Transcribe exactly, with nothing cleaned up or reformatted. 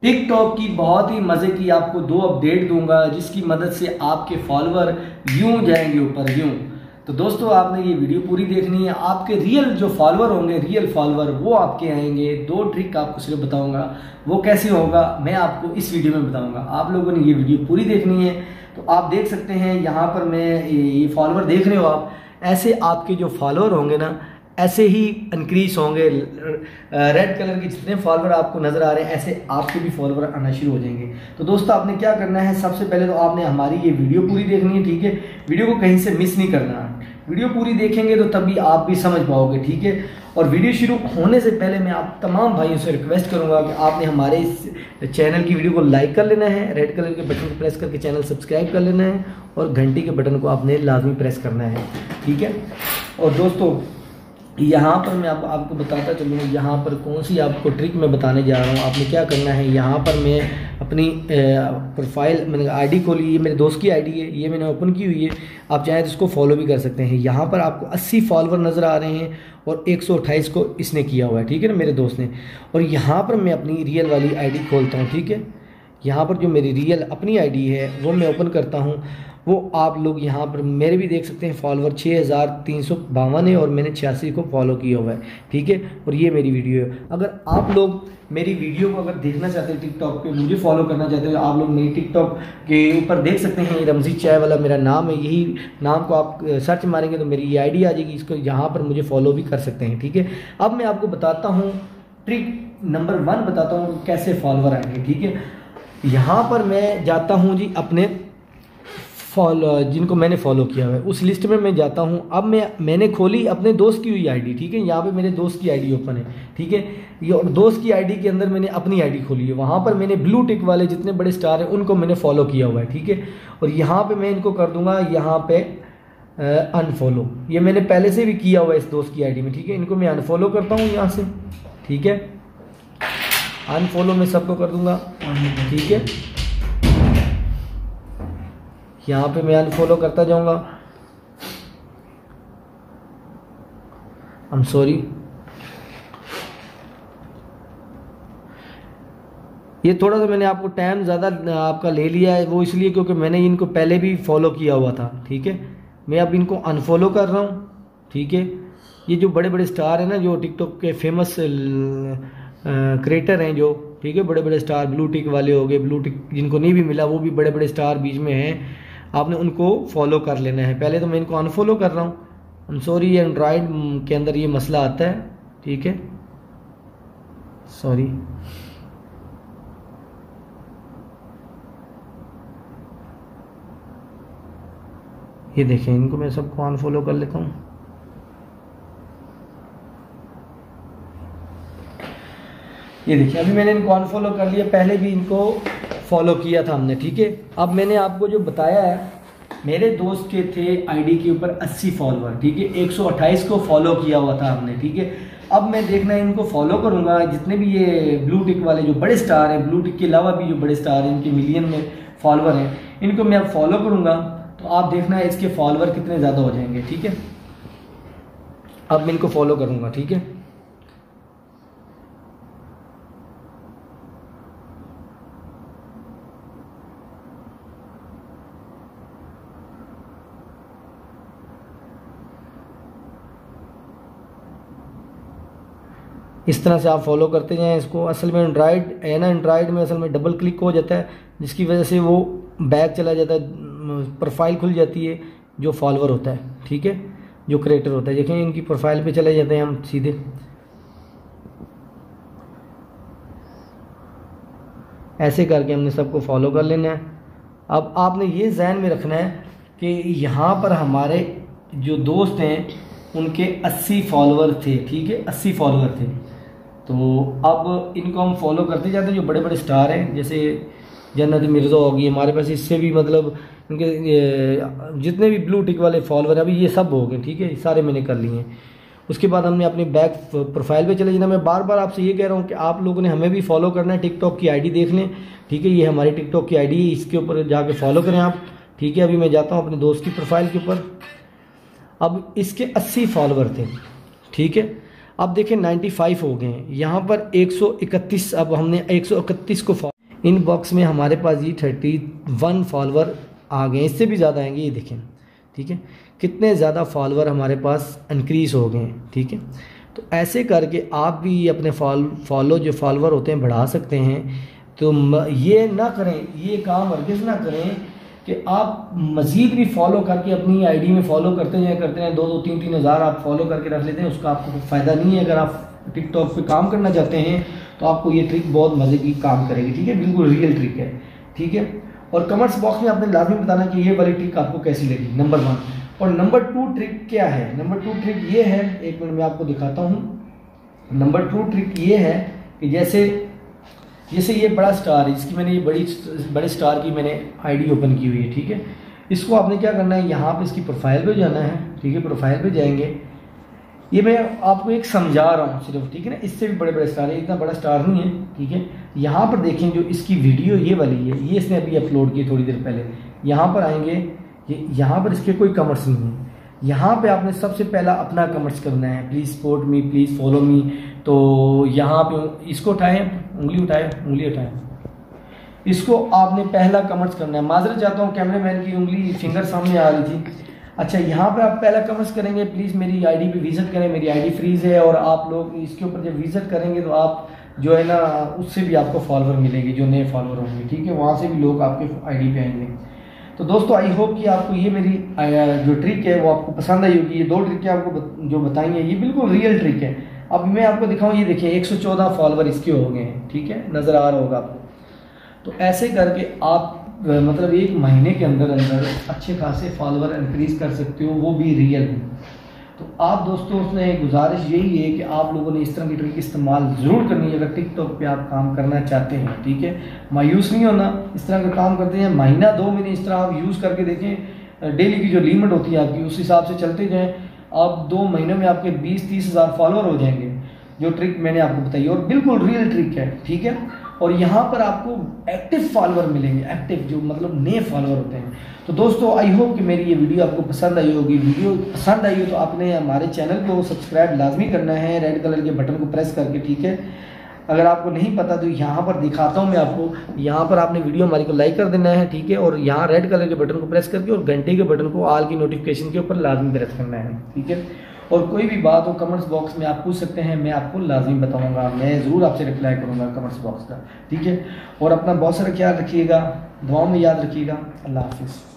TikTok की बहुत ही मज़े की आपको दो अपडेट दूंगा जिसकी मदद से आपके फॉलोअर यूं जाएंगे ऊपर यूं। तो दोस्तों आपने ये वीडियो पूरी देखनी है। आपके रियल जो फॉलोअर होंगे, रियल फॉलोअर वो आपके आएंगे। दो ट्रिक आपको सिर्फ बताऊंगा, वो कैसे होगा मैं आपको इस वीडियो में बताऊंगा। आप लोगों ने ये वीडियो पूरी देखनी है। तो आप देख सकते हैं यहाँ पर मैं ये फॉलोअर देख रहे हो आप, ऐसे आपके जो फॉलोअर होंगे ना ऐसे ही इंक्रीज होंगे। रेड कलर के जितने फॉलोअर आपको नज़र आ रहे हैं ऐसे आपके भी फॉलोअर आना शुरू हो जाएंगे। तो दोस्तों आपने क्या करना है, सबसे पहले तो आपने हमारी ये वीडियो पूरी देखनी है, ठीक है। वीडियो को कहीं से मिस नहीं करना। वीडियो पूरी देखेंगे तो तभी आप भी समझ पाओगे, ठीक है। और वीडियो शुरू होने से पहले मैं आप तमाम भाइयों से रिक्वेस्ट करूंगा कि आपने हमारे इस चैनल की वीडियो को लाइक कर लेना है, रेड कलर के बटन को प्रेस करके चैनल सब्सक्राइब कर लेना है और घंटी के बटन को आपने लाजमी प्रेस करना है, ठीक है। और दोस्तों यहाँ पर मैं आप, आपको बताता चलूँ, यहाँ पर कौन सी आपको ट्रिक मैं बताने जा रहा हूँ। आपने क्या करना है, यहाँ पर मैं अपनी प्रोफाइल मैंने आईडी खोली, ये मेरे दोस्त की आईडी है, ये मैंने ओपन की हुई है। आप चाहें तो इसको फॉलो भी कर सकते हैं। यहाँ पर आपको अस्सी फॉलोअर नज़र आ रहे हैं और एक सौ अट्ठाईस को इसने किया हुआ है, ठीक है ना, मेरे दोस्त ने। और यहाँ पर मैं अपनी रियल वाली आई खोलता हूँ, ठीक है। यहाँ पर जो मेरी रियल अपनी आईडी है वो मैं ओपन करता हूँ। वो आप लोग यहाँ पर मेरे भी देख सकते हैं फॉलोअर छः हज़ार तीन सौ बावन है और मैंने छियासी को फॉलो किया हुआ है, ठीक है। और ये मेरी वीडियो है। अगर आप लोग मेरी वीडियो को अगर देखना चाहते हैं टिकटॉक पे, मुझे फॉलो करना चाहते हैं, आप लोग मेरी टिकटॉक के ऊपर देख सकते हैं रमज़ी चाय वाला मेरा नाम है। यही नाम को आप सर्च मारेंगे तो मेरी ये आई डी आ जाएगी। इसको यहाँ पर मुझे फॉलो भी कर सकते हैं, ठीक है। अब मैं आपको बताता हूँ ट्रिक नंबर वन बताता हूँ कैसे फॉलोअर आएंगे, ठीक है। यहाँ पर मैं जाता हूँ जी अपने फॉलो जिनको मैंने फॉलो किया हुआ है उस लिस्ट में मैं जाता हूँ। अब मैं मैंने खोली अपने दोस्त की हुई आईडी, ठीक है। यहाँ पे मेरे दोस्त की आईडी ओपन है, ठीक है। ये और दोस्त की आईडी के अंदर मैंने अपनी आईडी खोली है। वहाँ पर मैंने ब्लू टिक वाले जितने बड़े स्टार हैं उनको मैंने फॉलो किया हुआ है, ठीक है। और यहाँ पे मैं इनको कर दूंगा यहाँ पे अनफॉलो। ये मैंने पहले से भी किया हुआ है इस दोस्त की आईडी में, ठीक है। इनको मैं अनफॉलो करता हूँ यहाँ से, ठीक है। अनफॉलो मैं सबको कर दूंगा, ठीक है। यहाँ पे मैं अनफॉलो करता जाऊंगा। आई एम सॉरी, ये थोड़ा सा मैंने आपको टाइम ज़्यादा आपका ले लिया है, वो इसलिए क्योंकि मैंने इनको पहले भी फॉलो किया हुआ था, ठीक है। मैं अब इनको अनफॉलो कर रहा हूँ, ठीक है। ये जो बड़े बड़े स्टार हैं ना, जो टिकटॉक के फेमस क्रिएटर हैं जो, ठीक है, बड़े बड़े स्टार ब्लू टिक वाले हो गए, ब्लू टिक जिनको नहीं भी मिला वो भी बड़े बड़े स्टार बीच में हैं, आपने उनको फॉलो कर लेना है। पहले तो मैं इनको अनफॉलो कर रहा हूँ। आई एम सॉरी, एंड्रॉयड के अंदर ये मसला आता है, ठीक है, सॉरी। ये देखें, इनको मैं सबको अनफॉलो कर लेता हूँ। ये देखिए अभी मैंने इनको अनफॉलो कर लिया, पहले भी इनको फॉलो किया था हमने, ठीक है। अब मैंने आपको जो बताया है, मेरे दोस्त के थे आईडी के ऊपर अस्सी फॉलोअर, ठीक है। एक सौ अट्ठाईस को फॉलो किया हुआ था हमने, ठीक है। अब मैं देखना है इनको फॉलो करूंगा, जितने भी ये ब्लू टिक वाले जो बड़े स्टार हैं, ब्लू टिक के अलावा भी जो बड़े स्टार हैं इनके मिलियन में फॉलोअर हैं, इनको मैं अब फॉलो करूंगा। तो आप देखना है इसके फॉलोअर कितने ज़्यादा हो जाएंगे, ठीक है। अब मैं इनको फॉलो करूंगा, ठीक है। इस तरह से आप फॉलो करते जाएं इसको। असल में एंड्रॉयड है ना, एंड्रॉयड में असल में डबल क्लिक हो जाता है, जिसकी वजह से वो बैक चला जाता है, प्रोफाइल खुल जाती है जो फॉलोअर होता है, ठीक है, जो क्रिएटर होता है। देखें इनकी प्रोफाइल पे चले जाते हैं हम सीधे। ऐसे करके हमने सबको फॉलो कर लेना है। अब आपने ये जहन में रखना है कि यहाँ पर हमारे जो दोस्त हैं उनके अस्सी फॉलोअर थे, ठीक है, अस्सी फॉलोअर थे। तो अब इनको हम फॉलो करते जाते हैं, जो बड़े बड़े स्टार हैं, जैसे जन्नत मिर्ज़ा होगी हमारे पास, इससे भी मतलब इनके जितने भी ब्लू टिक वाले फॉलोअर अभी ये सब हो गए, ठीक है, सारे मैंने कर लिए हैं। उसके बाद हमने अपनी बैक प्रोफाइल पे चले जाना। मैं बार बार आपसे ये कह रहा हूँ कि आप लोगों ने हमें भी फॉलो करना है, टिकटॉक की आईडी देख लें, ठीक है। ये हमारी टिकटॉक की आईडी है, इसके ऊपर जाके फॉलो करें आप, ठीक है। अभी मैं जाता हूँ अपने दोस्त की प्रोफाइल के ऊपर। अब इसके अस्सी फॉलोअर थे, ठीक है। अब देखें पचानवे हो गए हैं, यहाँ पर एक सौ इकतीस, अब हमने एक सौ इकतीस को इनबॉक्स में हमारे पास ये थर्टी वन फॉलोवर आ गए, इससे भी ज़्यादा आएंगे, ये देखें, ठीक है, कितने ज़्यादा फॉलोवर हमारे पास इंक्रीज़ हो गए हैं, ठीक है। तो ऐसे करके आप भी अपने फॉल फॉलो जो फॉलोवर होते हैं बढ़ा सकते हैं। तो ये ना करें, ये काम हरगिज़ ना करें कि आप मज़ीद भी फॉलो करके अपनी आईडी में फॉलो करते हैं करते हैं दो दो तीन तीन हज़ार आप फॉलो करके रख लेते हैं, उसका आपको फ़ायदा नहीं है। अगर आप टिकटॉक पे काम करना चाहते हैं तो आपको ये ट्रिक बहुत मज़े की काम करेगी, ठीक है, बिल्कुल रियल ट्रिक है, ठीक है। और कमेंट्स बॉक्स में आपने लाजमी बताना कि ये वाली ट्रिक आपको कैसी लगी, नंबर वन। और नंबर टू ट्रिक क्या है? नंबर टू ट्रिक ये है, एक मिनट में आपको दिखाता हूँ। नंबर टू ट्रिक ये है कि जैसे जैसे ये बड़ा स्टार है, इसकी मैंने ये बड़ी बड़े स्टार की मैंने आईडी ओपन की हुई है, ठीक है। इसको आपने क्या करना है, यहाँ पे इसकी प्रोफाइल पे जाना है, ठीक है, प्रोफाइल पे जाएंगे। ये मैं आपको एक समझा रहा हूँ सिर्फ, ठीक है ना, इससे भी बड़े बड़े स्टार है, इतना बड़ा स्टार नहीं है, ठीक है। यहाँ पर देखें जो इसकी वीडियो ये वाली है, ये इसने अभी अपलोड की थोड़ी देर पहले। यहाँ पर आएंगे, ये यहाँ पर इसके कोई कमेंट्स नहीं है। यहाँ पे आपने सबसे पहला अपना कमेंट्स करना है, please support me, please follow me. तो यहाँ पे इसको उठाएं, उंगली उठाएं, उंगली उठाएं, इसको आपने पहला कमेंट्स करना है। माजरत चाहता हूँ, कैमरामैन की उंगली फिंगर सामने आ रही थी। अच्छा, यहाँ पे आप पहला कमेंट्स करेंगे, प्लीज़ मेरी आईडी पे विजिट करें, मेरी आईडी फ्रीज है। और आप लोग इसके ऊपर जब विजिट करेंगे तो आप जो है ना उससे भी आपको फॉलोवर मिलेंगे, जो नए फॉलोवर होंगे, ठीक है, वहाँ से भी लोग आपके आईडी पे आएंगे। तो दोस्तों आई होप कि आपको ये मेरी जो ट्रिक है वो आपको पसंद आई होगी। ये दो ट्रिक आपको जो बताई हैं ये बिल्कुल रियल ट्रिक है। अब मैं आपको दिखाऊँ, ये देखिए एक सौ चौदह फॉलोवर इसके हो गए हैं, ठीक है, नज़र आ रहा होगा आपको। तो ऐसे करके आप मतलब एक महीने के अंदर अंदर अच्छे खासे फॉलोवर इंक्रीज कर सकते हो, वो भी रियल है। तो आप दोस्तों उसमें गुजारिश यही है कि आप लोगों ने इस तरह की ट्रिक इस्तेमाल ज़रूर करनी है अगर टिकटॉक पे आप काम करना चाहते हैं, ठीक है। मायूस नहीं होना, इस तरह का काम करते हैं, महीना दो महीने इस तरह आप यूज़ करके देखें। डेली की जो लिमिट होती है आपकी उस हिसाब से चलते जाएँ, आप दो महीनों में आपके बीस तीस हज़ार फॉलोवर हो जाएंगे, जो ट्रिक मैंने आपको बताई, और बिल्कुल रियल ट्रिक है, ठीक है। और यहाँ पर आपको एक्टिव फॉलोवर मिलेंगे, एक्टिव जो मतलब नए फॉलोवर होते हैं। तो दोस्तों आई होप कि मेरी ये वीडियो आपको पसंद आई होगी। वीडियो पसंद आई हो तो आपने हमारे चैनल को सब्सक्राइब लाजमी करना है रेड कलर के बटन को प्रेस करके, ठीक है। अगर आपको नहीं पता तो यहाँ पर दिखाता हूँ मैं आपको, यहाँ पर आपने वीडियो हमारी को लाइक कर देना है, ठीक है। और यहाँ रेड कलर के बटन को प्रेस करके और घंटे के बटन को ऑल की नोटिफिकेशन के ऊपर लाजमी प्रेस करना है, ठीक है। और कोई भी बात हो कमेंट्स बॉक्स में आप पूछ सकते हैं, मैं आपको लाजमी बताऊंगा, मैं ज़रूर आपसे रिप्लाई करूंगा कमेंट्स बॉक्स का, ठीक है। और अपना बहुत सारा ख्याल रखिएगा, दुआओं में याद रखिएगा। अल्लाह हाफिज़।